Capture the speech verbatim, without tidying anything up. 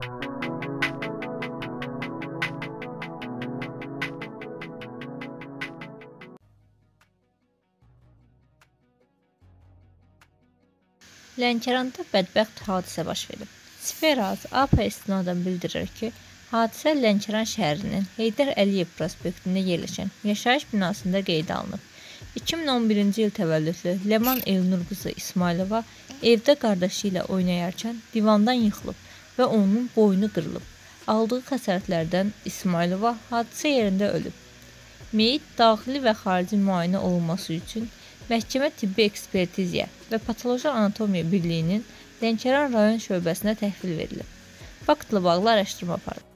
Lənkəranda bədbəxt hadisə baş verib. Sferaz A P istinadən bildirir ki, hadisə Lənkəran şəhərinin Heydər Əliyev prospektində yerləşən yaşayış binasında qeydə alınıb. iki min on birinci il təvəllüdlü Ləman Elnur qızı İsmailova evdə qardaşı ilə oynayarkən divandan yıxılıb və onun boynu qırılıb. Aldığı xəsarətlərdən İsmailova hadisə yerində ölüb. Meyit daxili və xarici müayinə olunması üçün Məhkəmə Tibbi Ekspertizya və Patoloji Anatomiya Birliyinin Lənkəran rayon şöbəsinə təhvil verilib. Faktla bağlı araşdırma aparıb.